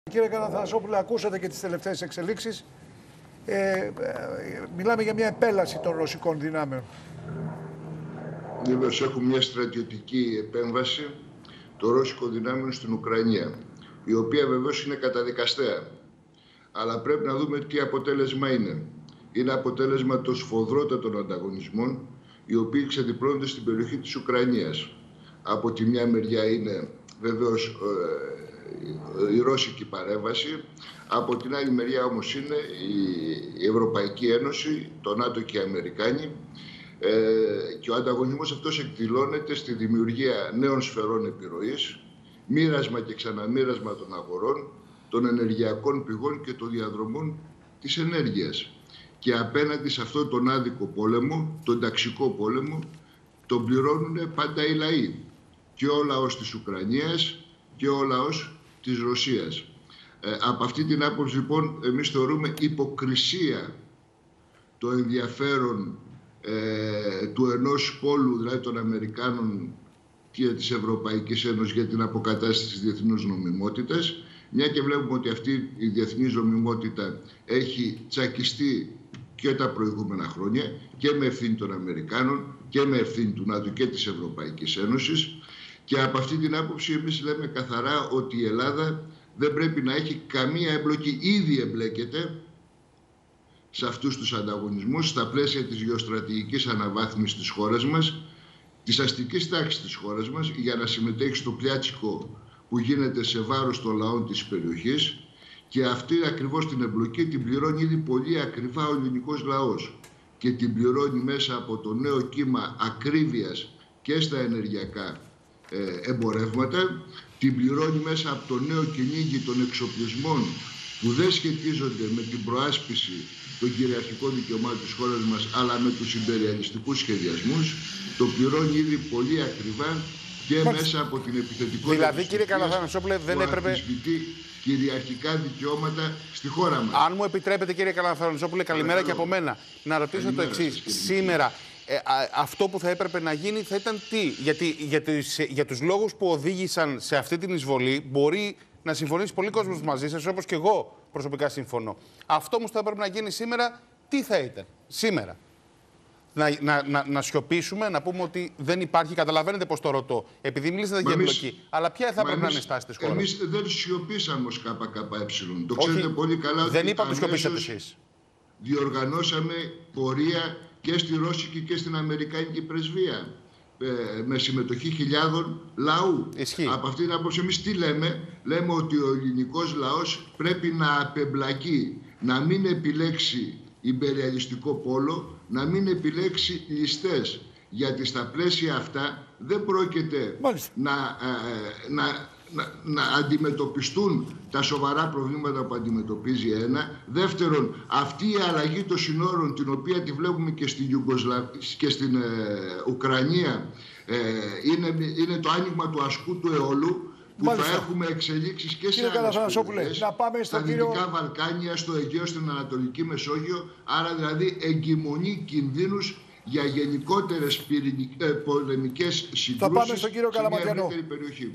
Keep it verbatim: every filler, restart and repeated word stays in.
Κύριε Καλαθανασόπουλε, ακούσατε και τις τελευταίες εξελίξεις. Ε, ε, μιλάμε για μια επέλαση των ρωσικών δυνάμεων. Βεβαίως έχουμε μια στρατιωτική επέμβαση των ρώσικων δυνάμεων στην Ουκρανία, η οποία βεβαίως είναι καταδικαστέα. Αλλά πρέπει να δούμε τι αποτέλεσμα είναι. Είναι αποτέλεσμα των σφοδρότατων ανταγωνισμών, οι οποίοι ξεδιπλώνονται στην περιοχή της Ουκρανίας. Από τη μια μεριά είναι βεβαίως η ρώσικη παρέμβαση, από την άλλη μεριά όμως είναι η Ευρωπαϊκή Ένωση, το ΝΑΤΟ και οι Αμερικάνοι, και ο ανταγωνισμός αυτός εκδηλώνεται στη δημιουργία νέων σφαιρών επιρροής, μοίρασμα και ξαναμοίρασμα των αγορών, των ενεργειακών πηγών και των διαδρομών της ενέργειας. Και απέναντι σε αυτόν τον άδικο πόλεμο, τον ταξικό πόλεμο, τον πληρώνουν πάντα οι λαοί. Και ο λαός της Ουκρανίας και ο λαός της Ρωσίας. Ε, από αυτή την άποψη λοιπόν εμείς θεωρούμε υποκρισία το ενδιαφέρον ε, του ενός πόλου, δηλαδή των Αμερικάνων και της Ευρωπαϊκής Ένωσης, για την αποκατάσταση της διεθνούς νομιμότητας, μια και βλέπουμε ότι αυτή η διεθνής νομιμότητα έχει τσακιστεί και τα προηγούμενα χρόνια και με ευθύνη των Αμερικάνων και με ευθύνη του ΝΑΤΟ και της Ευρωπαϊκής Ένωσης. Και από αυτή την άποψη εμείς λέμε καθαρά ότι η Ελλάδα δεν πρέπει να έχει καμία εμπλοκή. Ήδη εμπλέκεται σε αυτούς τους ανταγωνισμούς στα πλαίσια της γεωστρατηγικής αναβάθμισης της χώρας μας, της αστικής τάξης της χώρας μας, για να συμμετέχει στο πλιάτσικο που γίνεται σε βάρος των λαών της περιοχής, και αυτή ακριβώς την εμπλοκή την πληρώνει ήδη πολύ ακριβά ο ελληνικός λαός και την πληρώνει μέσα από το νέο κύμα ακρίβειας και στα ενεργειακά εμπορεύματα, την πληρώνει μέσα από το νέο κυνήγι των εξοπλισμών που δεν σχετίζονται με την προάσπιση των κυριαρχικών δικαιωμάτων της χώρας μας, αλλά με τους ιμπεριαλιστικούς σχεδιασμούς. Το πληρώνει ήδη πολύ ακριβά και Μάλιστα. μέσα από την επιθετικότητα. Δηλαδή, κύριε Καλαθανασόπουλε, δεν έπρεπε. Κυριαρχικά δικαιώματα στη χώρα μας. Αν μου επιτρέπετε, κύριε Καλαθανασόπουλε, καλημέρα και από μένα, να ρωτήσω καλημέρα, το εξής. Σήμερα, ε, α, αυτό που θα έπρεπε να γίνει θα ήταν τι? Γιατί για, τις, για τους λόγους που οδήγησαν σε αυτή την εισβολή, μπορεί να συμφωνήσει πολλοί κόσμος μαζί σας, όπως και εγώ προσωπικά συμφωνώ. Αυτό όμως θα έπρεπε να γίνει σήμερα, τι θα ήταν σήμερα? Να, να, να, να σιωπήσουμε, να πούμε ότι δεν υπάρχει. Καταλαβαίνετε πώς το ρωτώ, επειδή μιλήσατε για εμπλοκή. Αλλά ποια θα έπρεπε να είναι η στάση της χώρας? Εμείς δεν σιωπήσαμε ως ΚΚΕ. Το ξέρετε πολύ καλά. Δεν είπα ότι σιωπήσατε εσείς. Διοργανώσαμε πορεία και στη Ρώσικη και στην Αμερικάνικη πρεσβεία, ε, με συμμετοχή χιλιάδων λαού. Ισχύει. Από αυτήν την άποψη εμείς τι λέμε? Λέμε ότι ο ελληνικός λαός πρέπει να απεμπλακεί, να μην επιλέξει ιμπεριαλιστικό πόλο, να μην επιλέξει ληστές, γιατί στα πλαίσια αυτά δεν πρόκειται να, ε, να, να, να αντιμετωπιστούν τα σοβαρά προβλήματα που αντιμετωπίζει ένα. Δεύτερον, αυτή η αλλαγή των συνόρων, την οποία τη βλέπουμε και στην, Ιουγκοσλα... και στην ε, Ουκρανία, ε, είναι, είναι το άνοιγμα του ασκού του αιώλου, που Μάλιστα. θα έχουμε εξελίξεις και σε άλλες περιοχές, να πάμε στο στα κύριο... Δυτικά Βαλκάνια, στο Αιγαίο, στην Ανατολική Μεσόγειο, άρα δηλαδή εγκυμονεί κινδύνους για γενικότερες πυρηνικές, πολεμικές συγκρούσεις σε μια ευρύτερη περιοχή.